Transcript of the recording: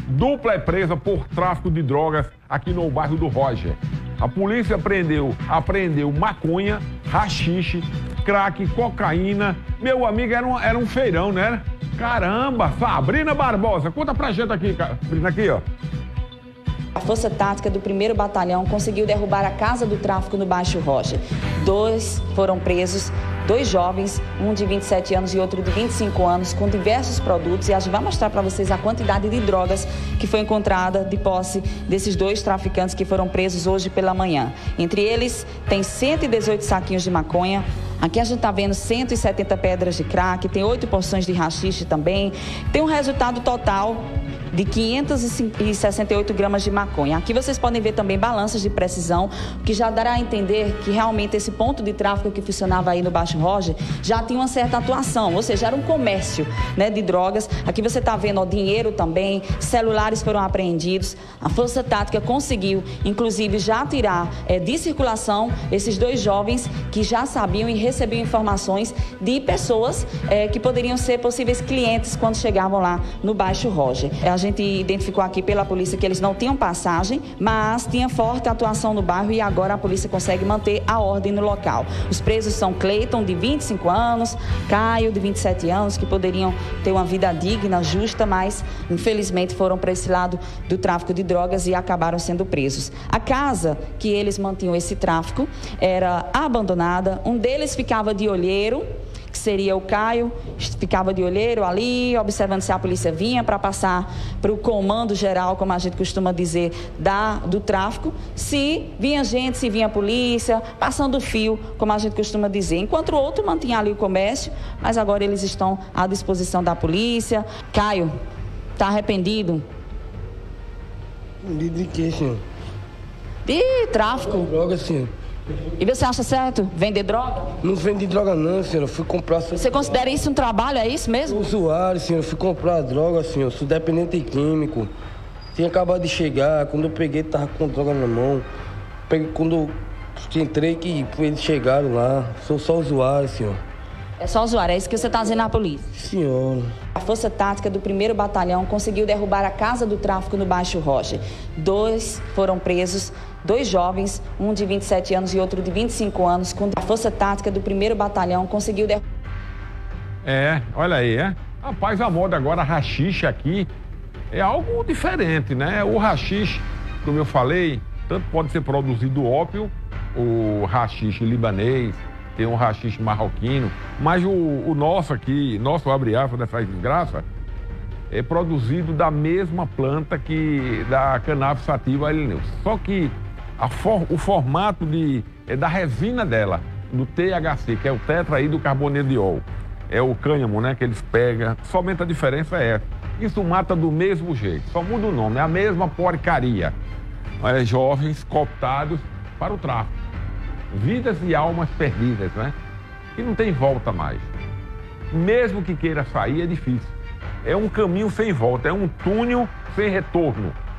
Dupla é presa por tráfico de drogas aqui no bairro do Roger. A polícia apreendeu maconha, haxixe, crack, cocaína. Meu amigo, era um feirão, né? Caramba, Sabrina Barbosa, conta pra gente aqui, Sabrina, aqui, ó. A Força Tática do 1º Batalhão conseguiu derrubar a casa do tráfico no Baixo Roger. 2 foram presos, 2 jovens, um de 27 anos e outro de 25 anos, com diversos produtos. E a gente vai mostrar para vocês a quantidade de drogas que foi encontrada de posse desses 2 traficantes que foram presos hoje pela manhã. Entre eles, tem 118 saquinhos de maconha. Aqui a gente está vendo 170 pedras de crack, tem 8 porções de haxixe também. Tem um resultado total de 568 gramas de maconha. Aqui vocês podem ver também balanças de precisão, que já dará a entender que realmente esse ponto de tráfico que funcionava aí no Baixo Roger já tinha uma certa atuação, ou seja, era um comércio, né, de drogas. Aqui você está vendo, ó, dinheiro também, celulares foram apreendidos. A Força Tática conseguiu, inclusive, já tirar de circulação esses 2 jovens que já sabiam e recebiam informações de pessoas que poderiam ser possíveis clientes quando chegavam lá no Baixo Roger. A gente identificou aqui pela polícia que eles não tinham passagem, mas tinha forte atuação no bairro e agora a polícia consegue manter a ordem no local. Os presos são Cleiton, de 25 anos, Caio, de 27 anos, que poderiam ter uma vida digna, justa, mas infelizmente foram para esse lado do tráfico de drogas e acabaram sendo presos. A casa que eles mantinham esse tráfico era abandonada, um deles ficava de olheiro, que seria o Caio, ficava de olheiro ali, observando se a polícia vinha para passar para o comando geral, como a gente costuma dizer, do tráfico, se vinha gente, se vinha polícia, passando o fio, como a gente costuma dizer. Enquanto o outro mantinha ali o comércio, mas agora eles estão à disposição da polícia. Caio, está arrependido? De quê, senhor? De tráfico. Droga, senhor. E você acha certo vender droga? Não vendi droga não, senhor. Eu fui comprar... Você considera isso um trabalho, é isso mesmo? Sou usuário, senhor. Eu fui comprar droga, senhor. Sou dependente químico. Tinha acabado de chegar. Quando eu peguei, tava com droga na mão. Quando eu entrei, que eles chegaram lá. Sou só usuário, senhor. É só usuário, é isso que você está dizendo à polícia? Senhor. A Força Tática do 1º Batalhão conseguiu derrubar a casa do tráfico no Baixo Roger. 2 foram presos, 2 jovens, um de 27 anos e outro de 25 anos. A Força Tática do 1º Batalhão conseguiu derrubar... Olha aí, Rapaz, a moda agora, haxixe aqui, é algo diferente, né? O haxixe, como eu falei, tanto pode ser produzido ópio, o haxixe libanês, tem um haxixe marroquino, mas o nosso aqui, nosso abre-aspas dessa desgraça, é produzido da mesma planta que da cannabis sativa L-Neus. Só que o formato da resina dela, do THC, que é o tetraidrocarbonediol, é o cânhamo, né, que eles pegam, somente a diferença é essa. Isso mata do mesmo jeito, só muda o nome, é a mesma porcaria. Jovens cooptados para o tráfico. Vidas e almas perdidas, né? Que não tem volta mais. Mesmo que queira sair, é difícil. É um caminho sem volta, é um túnel sem retorno.